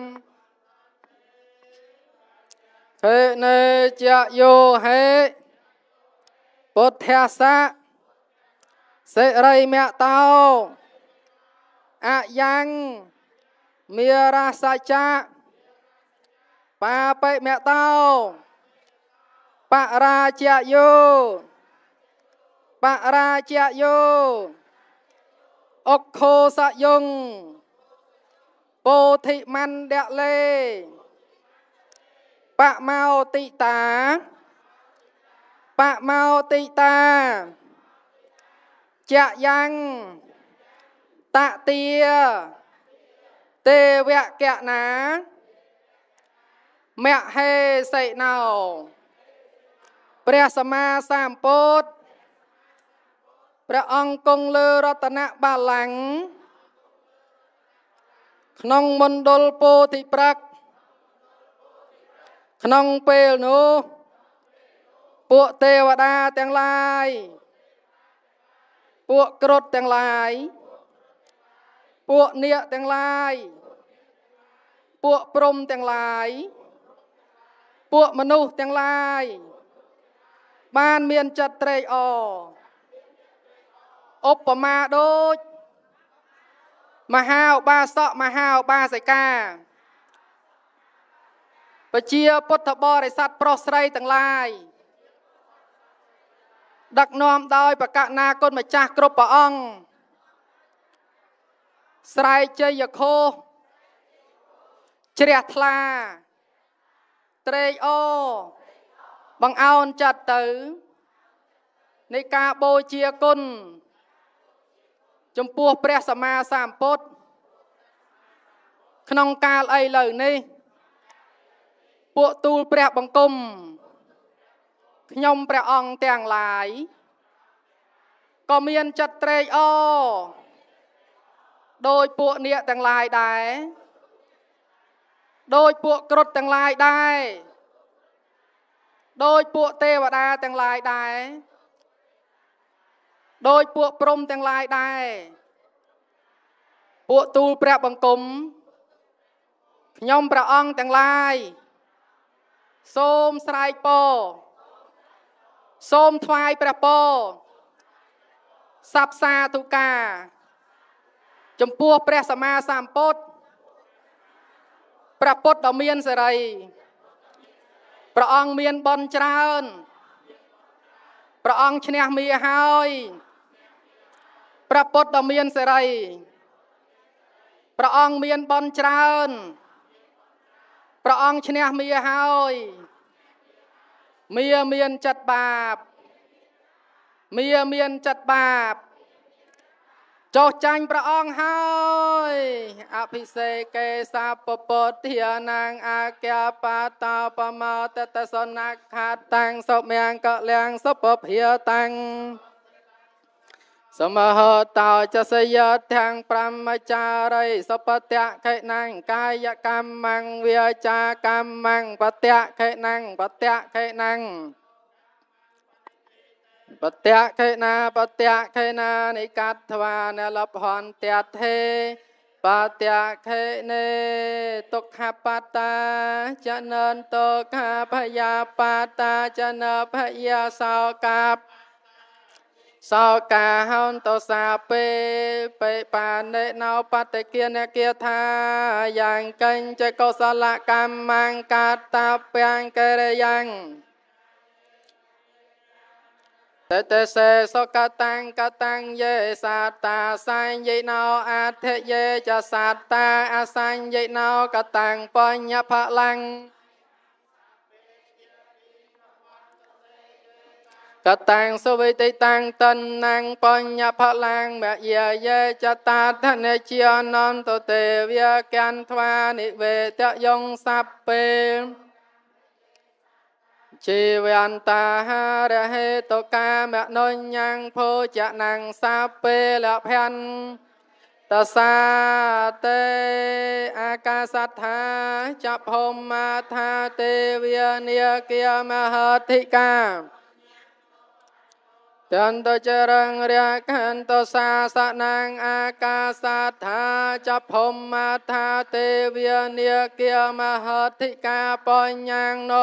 ហេនេចយោហេពុទ្ធាសៈសិរិមតោអយ៉ាងមេរាសច្ចៈបាបិមតោបរាជយោបរាជយោអុខោសយងពោធិមណ្ឌលេបមោតិតាបមោតិតាចយ៉ាងតតិទេវកណាមហេសិណោព្រះសម្មាសម្ពុទ្ធព្រះអង្គគង់លើរតនបល្ល័ង្កក្នុងមណ្ឌលពោធិព្រឹក្សក្នុងពេលនោះពួកទេវតាទាំងឡាយពួកគ្រុឌទាំងឡាយពួកនាគទាំងឡាយពួកព្រហ្មទាំងឡាយពួកមនុស្សទាំងឡាយបានមានចិត្តត្រេកអរឧបមាដូចមហាឧបាសកមហាឧបាសិកាប្រជាពុទ្ធបរិស័ទប្រុសស្រីទាំងឡាយដឹកនាំដោយបកណាគុណម្ចាស់គ្រប់ព្រះអង្គស្រែកជ័យឃោសជ្រះថ្លាត្រេកអរបង្អោនចិត្តទៅនៃការបូជាគុណចំពោះព្រះសម្មាសម្ពុទ្ធក្នុងកាលឥឡូវនេះពួកទូលព្រះបង្គំខ្ញុំព្រះអង្គទាំងឡាយក៏មានចិត្តត្រេកអរដោយពួកនាគទាំងឡាយដែរដោយពួកគ្រុឌទាំងឡាយដែរដោយពួកទេវតាទាំងឡាយដែរដោយពួកព្រហ្មទាំងឡាយដែរពួកទូលព្រះបង្គំខ្ញុំព្រះអង្គទាំងឡាយសូមស្រែកពរសូមថ្វាយព្រះពរសព្ទសាធុការចំពោះព្រះសម្មាសម្ពុទ្ធព្រះពុទ្ធដ៏មានសេរីព្រះអង្គមានបុណ្យច្រើនព្រះអង្គឈ្នះមារហើយព្រះពុទ្ធដ៏មានសេរីព្រះអង្គមានបុណ្យច្រើនព្រះអង្គឈ្នះមារហើយមារមានចិត្តបាបមារមានចិត្តបាបចុះចាញ់ព្រះអង្គហើយអភិសេកេសាពពុទ្ធានាងអាក្យាបាតាបមោតតសនៈខាតាំងសុមង្គលំសុពភាតាំងសមហតោចសយតាំងប្រមចារិសពតៈខិណង្កាយកម្មੰវាចាកម្មੰបតៈខិណង្បតៈខិណង្បតៈខេណាបតៈខេណានិកតវានលភន្តថេបតៈខេនេទុក្ខបតាចនន្តោខាភយាបតាចនភយាសោកាបសោកាហន្តោសាពេបេបានេណោបតិគានគាថាយ៉ាងកញ្ចកុសលកម្មੰកតពាំងកិរិយ៉ាងแต่แต่เสสกตังกตังเยสัตตาสัญญิโนอัตเทเยจะสัตตาอสัญญิโนกตังปัญญพลังกตังสวิติตังตันนังปัญญพลังแมเยเยจะตาทเนเจียนนตเตเวียกันทวานิเวตยงสัพเปชีวันตาหาระเหตุกามะนนยังโพจะนังสัพเปละพันตสาเตอากาสัทธาจะพมมาธาเตเวียเนียเกียมหัตถิกาจันโตเจริญเรียกันโตสาสนังอากาสัทธาจะพมมาธาเตเวียเนียเกียมหัตถิกาปัญญังโน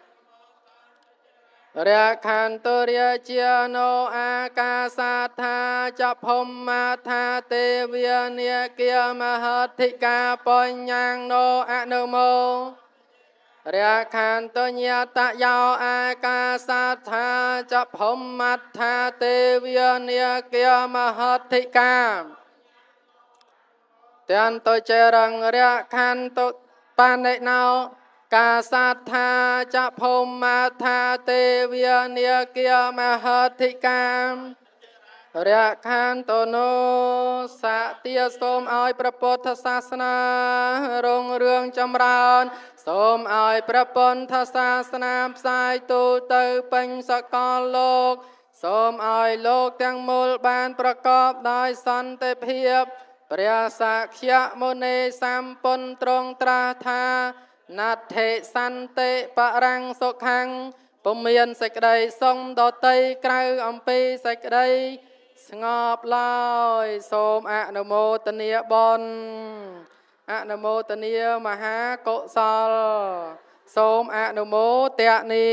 เรียขันตุเรียเจียโนอากาสัทธาจะพมมาธาเตเวียเนียเกียมหัตถิกาปัญญังโนอนุโมเรียขันตุญาตะยาวอากาสัทธาจะพมมาธาเตเวียเนียเกียมหัตถิกาเตียนตุเจริญเรียขันตุปานเนนากาสัทธาจะพมมาธาเตเวียเนียเกียมหัตถิกามเรียขันโตโนสัตยสมออยพระพุทธศาสนารงเรืองจำราญสมออยพระพุทธศาสนาสายตูเตอเป็นสกลโลกสมออยโลกทั้งมูลบานประกอบด้วยสันติเพียบเปรียสักยะโมเนสัมปนตรงตราธานัตเทสันเตปรังสุขังปุมเมียนเสกใดทรงดอเตยไกรอัมปีเสกใดสงบลอยโสมอนุโมทเนียบนอนุโมทเนียมหาโกศลโสมอนุโมเตนี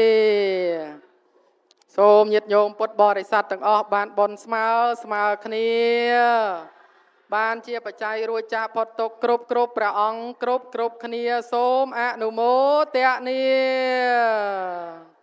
โสมยิดโยมปุตบริษัทต่างออกบานบนสมาสมาคเนียบ้านเชียปัจจัยรวยจ่าพดตกกรุบกรุบประองกรุบกรุบคเนียโสมอนุโมเตนี